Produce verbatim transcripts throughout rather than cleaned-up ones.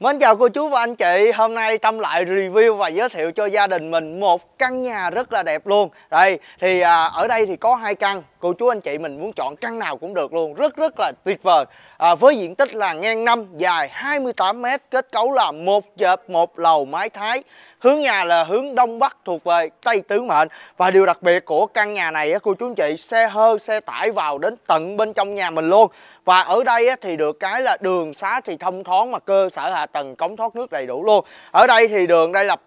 Mến chào cô chú và anh chị. Hôm nay Tâm lại review và giới thiệu cho gia đình mình một căn nhà rất là đẹp luôn. Đây thì à, ở đây thì có hai căn. Cô chú anh chị mình muốn chọn căn nào cũng được luôn. Rất rất là tuyệt vời. à, Với diện tích là ngang năm, dài hai mươi tám mét, kết cấu là một trệt một lầu mái Thái. Hướng nhà là hướng Đông Bắc thuộc về Tây Tứ Mệnh. Và điều đặc biệt của căn nhà này cô chú anh chị, xe hơi xe tải vào đến tận bên trong nhà mình luôn. Và ở đây thì được cái là đường xá thì thông thoáng, mà cơ sở hạ tầng cống thoát nước đầy đủ luôn. Ở đây thì đường đây là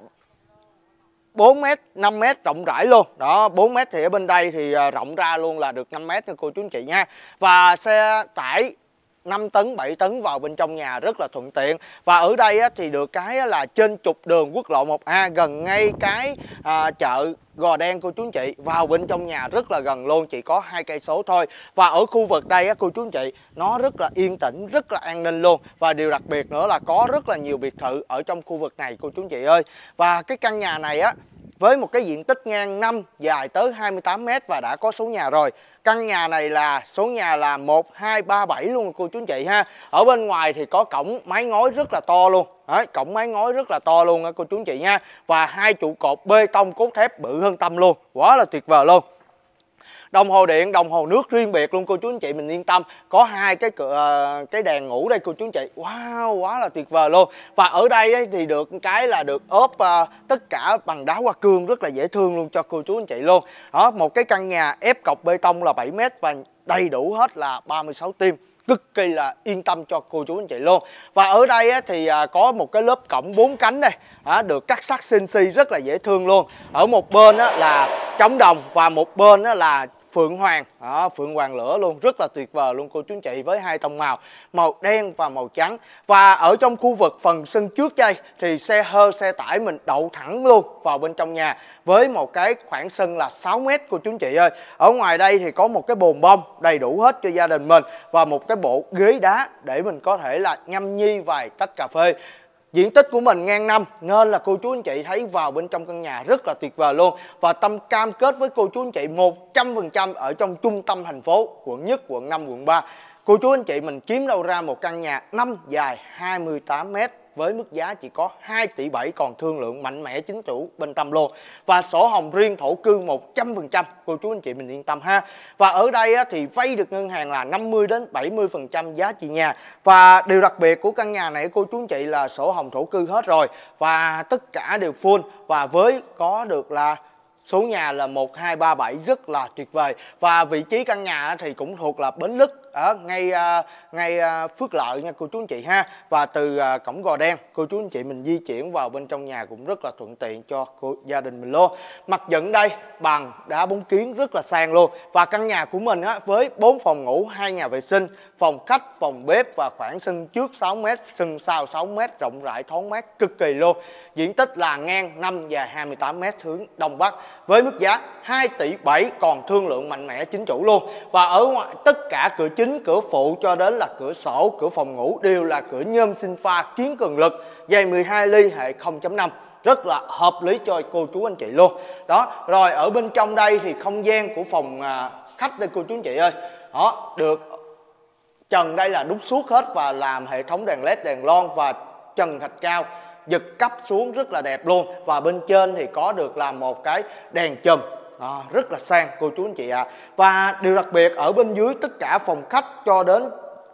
bốn mét, năm mét rộng rãi luôn. Đó, bốn mét thì ở bên đây thì rộng ra luôn là được năm mét cho cô chú anh chị nha. Và xe tải năm tấn, bảy tấn vào bên trong nhà rất là thuận tiện. Và ở đây thì được cái là trên trục đường quốc lộ một A, gần ngay cái à, chợ Gò Đen cô chú anh chị, vào bên trong nhà rất là gần luôn, chỉ có hai cây số thôi. Và ở khu vực đây cô chú anh chị, nó rất là yên tĩnh, rất là an ninh luôn. Và điều đặc biệt nữa là có rất là nhiều biệt thự ở trong khu vực này cô chú anh chị ơi. Và cái căn nhà này á, với một cái diện tích ngang năm, dài tới hai mươi tám mét và đã có số nhà rồi. Căn nhà này là số nhà là một hai ba bảy luôn cô chú anh chị ha. Ở bên ngoài thì có cổng mái ngói rất là to luôn. Đấy, cổng mái ngói rất là to luôn cô chú anh chị nha. Và hai trụ cột bê tông cốt thép bự hơn Tâm luôn. Quá là tuyệt vời luôn. Đồng hồ điện, đồng hồ nước riêng biệt luôn cô chú anh chị mình yên tâm. Có hai cái cửa, cái đèn ngủ đây cô chú anh chị. Wow, quá là tuyệt vời luôn. Và ở đây thì được cái là được ốp uh, tất cả bằng đá hoa cương rất là dễ thương luôn cho cô chú anh chị luôn. Đó, một cái căn nhà ép cọc bê tông là bảy mét và đầy đủ hết là ba mươi sáu tim. Cực kỳ là yên tâm cho cô chú anh chị luôn. Và ở đây thì có một cái lớp cổng bốn cánh đây, được cắt sắt xinh xi rất là dễ thương luôn. Ở một bên là trống đồng và một bên là phượng hoàng, đó, phượng hoàng lửa luôn, rất là tuyệt vời luôn cô chú anh chị, với hai tông màu, màu đen và màu trắng. Và ở trong khu vực phần sân trước đây thì xe hơi xe tải mình đậu thẳng luôn vào bên trong nhà, với một cái khoảng sân là sáu mét cô chú anh chị ơi. Ở ngoài đây thì có một cái bồn bông đầy đủ hết cho gia đình mình, và một cái bộ ghế đá để mình có thể là nhâm nhi vài tách cà phê. Diện tích của mình ngang năm nên là cô chú anh chị thấy vào bên trong căn nhà rất là tuyệt vời luôn. Và Tâm cam kết với cô chú anh chị một trăm phần trăm ở trong trung tâm thành phố, quận nhất, quận năm, quận ba. Cô chú anh chị mình kiếm đâu ra một căn nhà năm, dài hai mươi tám mét với mức giá chỉ có hai tỷ bảy, còn thương lượng mạnh mẽ chính chủ bên Tâm luôn. Và sổ hồng riêng thổ cư một trăm phần trăm, cô chú anh chị mình yên tâm ha. Và ở đây thì vay được ngân hàng là năm mươi đến bảy mươi phần trăm giá trị nhà. Và điều đặc biệt của căn nhà này cô chú anh chị là sổ hồng thổ cư hết rồi, và tất cả đều full, và với có được là số nhà là một hai ba bảy rất là tuyệt vời. Và vị trí căn nhà thì cũng thuộc là Bến Lức, ở ngay ngay Phước Lợi nha cô chú anh chị ha. Và từ cổng Gò Đen cô chú anh chị mình di chuyển vào bên trong nhà cũng rất là thuận tiện cho cô, gia đình mình luôn. Mặt dựng đây bằng đá bóng kiến rất là sang luôn. Và căn nhà của mình á, với bốn phòng ngủ, hai nhà vệ sinh, phòng khách, phòng bếp và khoảng sân trước sáu mét, sân sau sáu mét, rộng rãi thoáng mát cực kỳ luôn. Diện tích là ngang năm, dài hai mươi tám mét, hướng Đông Bắc, với mức giá hai tỷ bảy, còn thương lượng mạnh mẽ chính chủ luôn. Và ở ngoài tất cả cửa chính, cửa phụ cho đến là cửa sổ, cửa phòng ngủ đều là cửa nhôm sinh pha kiến cường lực, dày mười hai ly, hệ không chấm năm, rất là hợp lý cho cô chú anh chị luôn. Đó, rồi ở bên trong đây thì không gian của phòng à, khách đây cô chú anh chị ơi. Đó, được trần đây là đúc suốt hết và làm hệ thống đèn led, đèn lon và trần thạch cao giật cấp xuống rất là đẹp luôn. Và bên trên thì có được làm một cái đèn chùm à, rất là sang cô chú anh chị ạ. À. Và điều đặc biệt ở bên dưới tất cả phòng khách cho đến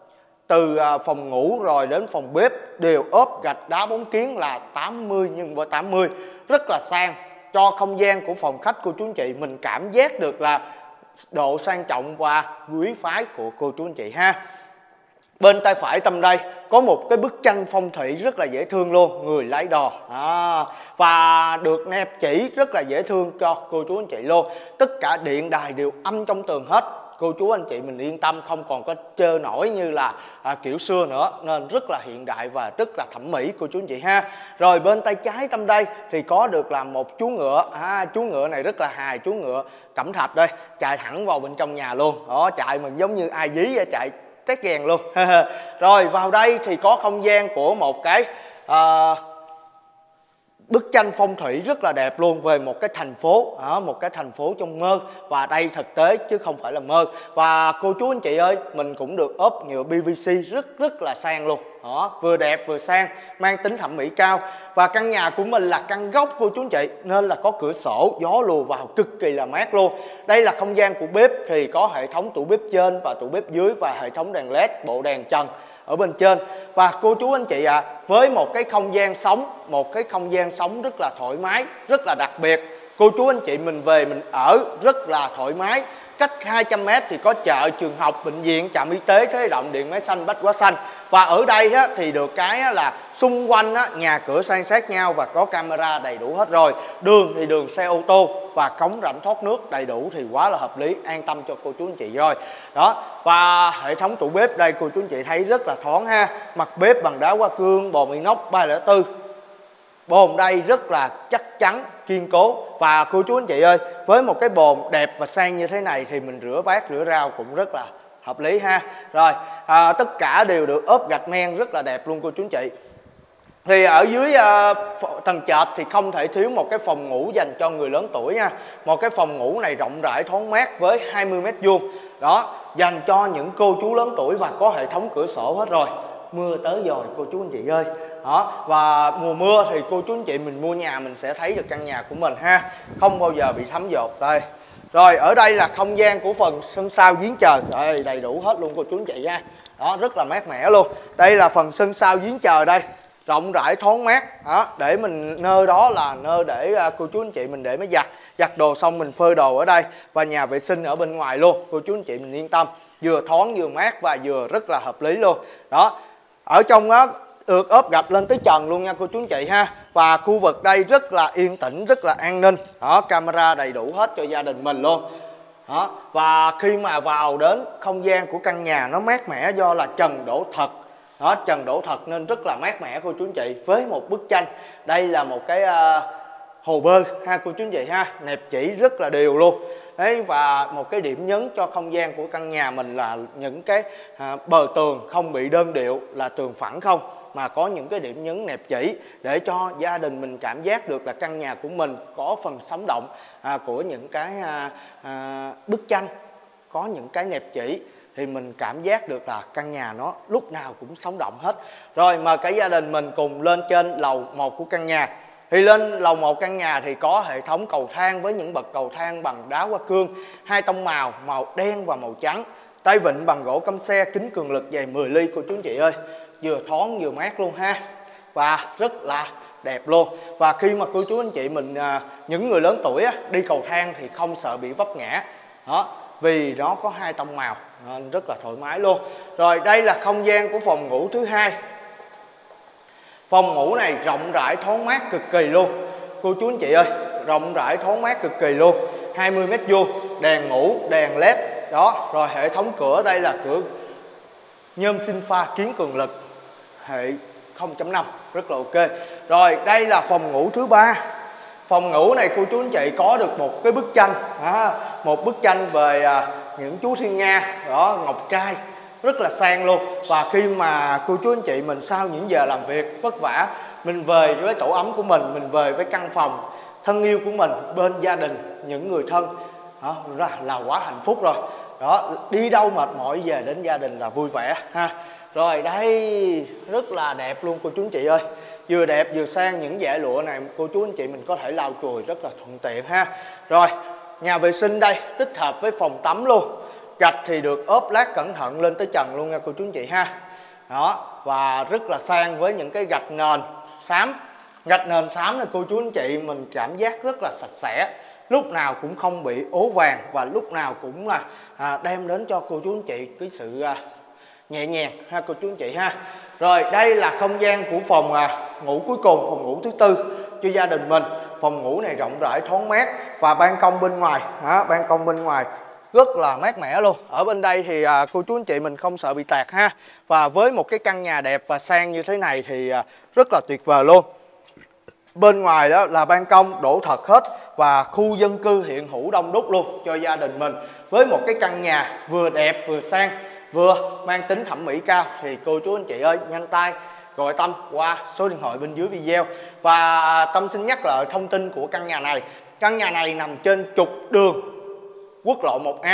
từ phòng ngủ rồi đến phòng bếp đều ốp gạch đá bóng kiến là tám mươi nhân với tám mươi, rất là sang, cho không gian của phòng khách cô chú anh chị mình cảm giác được là độ sang trọng và quý phái của cô chú anh chị ha. Bên tay phải Tâm đây có một cái bức tranh phong thủy rất là dễ thương luôn, người lái đò à, và được nẹp chỉ rất là dễ thương cho cô chú anh chị luôn. Tất cả điện đài đều âm trong tường hết, cô chú anh chị mình yên tâm, không còn có trơ nổi như là à, kiểu xưa nữa, nên rất là hiện đại và rất là thẩm mỹ cô chú anh chị ha. Rồi bên tay trái Tâm đây thì có được làm một chú ngựa, à, chú ngựa này rất là hài, chú ngựa cẩm thạch đây, chạy thẳng vào bên trong nhà luôn. Đó, chạy mình giống như ai dí vậy, chạy tét ghen luôn. Rồi vào đây thì có không gian của một cái à, bức tranh phong thủy rất là đẹp luôn về một cái thành phố, à, một cái thành phố trong mơ, và đây thực tế chứ không phải là mơ. Và cô chú anh chị ơi, mình cũng được ốp nhựa pê vê xê rất rất là sang luôn. Đó, vừa đẹp vừa sang, mang tính thẩm mỹ cao. Và căn nhà của mình là căn góc cô chú anh chị, nên là có cửa sổ, gió lùa vào cực kỳ là mát luôn. Đây là không gian của bếp, thì có hệ thống tủ bếp trên và tủ bếp dưới, và hệ thống đèn led, bộ đèn trần ở bên trên. Và cô chú anh chị ạ, à, với một cái không gian sống, một cái không gian sống rất là thoải mái, rất là đặc biệt. Cô chú anh chị mình về mình ở rất là thoải mái. Cách hai trăm mét thì có chợ, trường học, bệnh viện, trạm y tế, Thế Động, điện máy xanh, bách hóa xanh. Và ở đây á, thì được cái á, là xung quanh á, nhà cửa san sát nhau và có camera đầy đủ hết rồi. Đường thì đường xe ô tô và cống rãnh thoát nước đầy đủ thì quá là hợp lý, an tâm cho cô chú anh chị rồi. Đó, và hệ thống tủ bếp đây cô chú anh chị thấy rất là thoáng ha. Mặt bếp bằng đá hoa cương, bồn inox ba không bốn. Bồn đây rất là chắc chắn, kiên cố. Và cô chú anh chị ơi, với một cái bồn đẹp và sang như thế này thì mình rửa bát, rửa rau cũng rất là hợp lý ha. Rồi, à, tất cả đều được ốp gạch men rất là đẹp luôn cô chú anh chị. Thì ở dưới à, tầng trệt thì không thể thiếu một cái phòng ngủ dành cho người lớn tuổi nha. Một cái phòng ngủ này rộng rãi thoáng mát với hai mươi mét vuông. Đó, dành cho những cô chú lớn tuổi và có hệ thống cửa sổ hết rồi. Mưa tới rồi cô chú anh chị ơi. Đó, và mùa mưa thì cô chú anh chị mình mua nhà mình sẽ thấy được căn nhà của mình ha, không bao giờ bị thấm dột. Đây, rồi ở đây là không gian của phần sân sau giếng trời, đây đầy đủ hết luôn cô chú anh chị ha. Đó, rất là mát mẻ luôn. Đây là phần sân sau giếng trời đây, rộng rãi thoáng mát. Đó, để mình nơi đó là nơi để uh, cô chú anh chị mình để máy giặt, giặt đồ xong mình phơi đồ ở đây, và nhà vệ sinh ở bên ngoài luôn. Cô chú anh chị mình yên tâm, vừa thoáng vừa mát và vừa rất là hợp lý luôn. Đó, ở trong đó được ốp gạch lên tới trần luôn nha cô chú anh chị ha. Và khu vực đây rất là yên tĩnh, rất là an ninh. Đó, camera đầy đủ hết cho gia đình mình luôn. Đó, và khi mà vào đến không gian của căn nhà nó mát mẻ do là trần đổ thật. Đó, trần đổ thật nên rất là mát mẻ cô chú anh chị. Với một bức tranh, đây là một cái uh, hồ bơi ha cô chú anh chị ha, nẹp chỉ rất là đều luôn. Đấy, và một cái điểm nhấn cho không gian của căn nhà mình là những cái à, bờ tường không bị đơn điệu, là tường phẳng không, mà có những cái điểm nhấn nẹp chỉ để cho gia đình mình cảm giác được là căn nhà của mình có phần sống động à, của những cái à, à, bức tranh, có những cái nẹp chỉ thì mình cảm giác được là căn nhà nó lúc nào cũng sống động hết. Rồi mời cả gia đình mình cùng lên trên lầu một của căn nhà. Thì lên lầu một căn nhà thì có hệ thống cầu thang với những bậc cầu thang bằng đá hoa cương, hai tông màu, màu đen và màu trắng. Tay vịn bằng gỗ căm xe, kính cường lực dày mười ly cô chú anh chị ơi. Vừa thoáng vừa mát luôn ha. Và rất là đẹp luôn. Và khi mà cô chú anh chị mình, những người lớn tuổi đi cầu thang thì không sợ bị vấp ngã. Đó, vì nó có hai tông màu nên rất là thoải mái luôn. Rồi đây là không gian của phòng ngủ thứ hai. Phòng ngủ này rộng rãi thoáng mát cực kỳ luôn cô chú anh chị ơi, rộng rãi thoáng mát cực kỳ luôn, hai mươi mét vuông, đèn ngủ, đèn led. Đó, rồi hệ thống cửa đây là cửa nhôm sinh pha kiến cường lực hệ không chấm năm, rất là ok. Rồi đây là phòng ngủ thứ ba. Phòng ngủ này cô chú anh chị có được một cái bức tranh, à, một bức tranh về à, những chú thiên nga, đó, ngọc trai, rất là sang luôn. Và khi mà cô chú anh chị mình sau những giờ làm việc vất vả, mình về với tổ ấm của mình, mình về với căn phòng thân yêu của mình bên gia đình, những người thân, đó, là quá hạnh phúc rồi. Đó, đi đâu mệt mỏi về đến gia đình là vui vẻ ha. Rồi đây rất là đẹp luôn cô chú anh chị ơi, vừa đẹp vừa sang. Những dải lụa này cô chú anh chị mình có thể lau chùi rất là thuận tiện ha. Rồi nhà vệ sinh đây tích hợp với phòng tắm luôn, gạch thì được ốp lát cẩn thận lên tới trần luôn nha cô chú anh chị ha. Đó, và rất là sang với những cái gạch nền xám. Gạch nền xám này cô chú anh chị mình cảm giác rất là sạch sẽ, lúc nào cũng không bị ố vàng, và lúc nào cũng là à, đem đến cho cô chú anh chị cái sự à, nhẹ nhàng ha cô chú anh chị ha. Rồi đây là không gian của phòng à, ngủ cuối cùng, phòng ngủ thứ tư cho gia đình mình. Phòng ngủ này rộng rãi thoáng mát và ban công bên ngoài, à, ban công bên ngoài rất là mát mẻ luôn. Ở bên đây thì à, cô chú anh chị mình không sợ bị tạt ha. Và với một cái căn nhà đẹp và sang như thế này thì à, rất là tuyệt vời luôn. Bên ngoài đó là ban công đổ thật hết và khu dân cư hiện hữu đông đúc luôn cho gia đình mình. Với một cái căn nhà vừa đẹp vừa sang, vừa mang tính thẩm mỹ cao thì cô chú anh chị ơi nhanh tay gọi Tâm qua số điện thoại bên dưới video. Và Tâm xin nhắc lại thông tin của căn nhà này. Căn nhà này nằm trên trục đường quốc lộ một A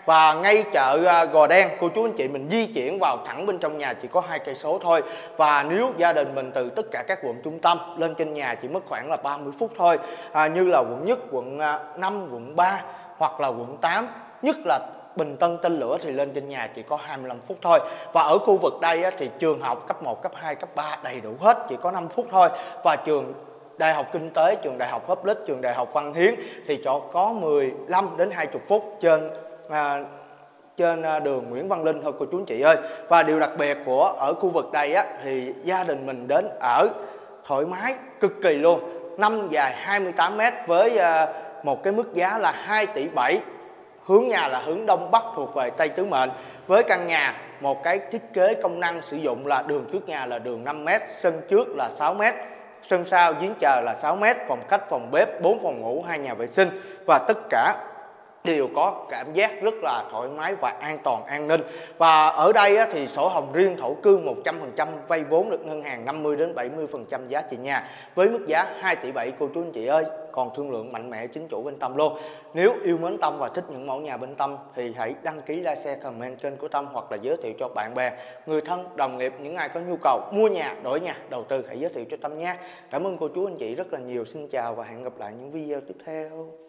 Và ngay chợ à, Gò Đen, cô chú anh chị mình di chuyển vào thẳng bên trong nhà chỉ có hai cây số thôi. Và nếu gia đình mình từ tất cả các quận trung tâm lên trên nhà chỉ mất khoảng là ba mươi phút thôi, à, như là quận nhất, quận năm, quận ba hoặc là quận tám, nhất là Bình Tân, Tên Lửa thì lên trên nhà chỉ có hai mươi lăm phút thôi. Và ở khu vực đây á, thì trường học cấp một, cấp hai, cấp ba đầy đủ hết, chỉ có năm phút thôi. Và trường Đại học Kinh tế, trường Đại học Public, trường Đại học Văn Hiến thì cho có mười lăm đến hai mươi phút trên à, trên đường Nguyễn Văn Linh thôi cô chú anh chị ơi. Và điều đặc biệt của ở khu vực đây á, thì gia đình mình đến ở thoải mái cực kỳ luôn. Năm dài hai mươi tám mét với à, một cái mức giá là hai tỷ bảy. Hướng nhà là hướng Đông Bắc thuộc về Tây Tứ Mệnh. Với căn nhà một cái thiết kế công năng sử dụng là đường trước nhà là đường năm mét, sân trước là sáu mét, sân sau giếng trời là sáu mét, phòng khách, phòng bếp, bốn phòng ngủ, hai nhà vệ sinh. Và tất cả đều có cảm giác rất là thoải mái và an toàn, an ninh. Và ở đây á, thì sổ hồng riêng thổ cư một trăm phần trăm vay vốn được ngân hàng năm mươi đến bảy mươi phần trăm giá trị nhà với mức giá hai tỷ bảy cô chú anh chị ơi. Còn thương lượng mạnh mẽ chính chủ bên Tâm luôn. Nếu yêu mến Tâm và thích những mẫu nhà bên Tâm thì hãy đăng ký, like, share, comment kênh của Tâm hoặc là giới thiệu cho bạn bè, người thân, đồng nghiệp, những ai có nhu cầu mua nhà, đổi nhà, đầu tư hãy giới thiệu cho Tâm nha. Cảm ơn cô chú anh chị rất là nhiều. Xin chào và hẹn gặp lại những video tiếp theo.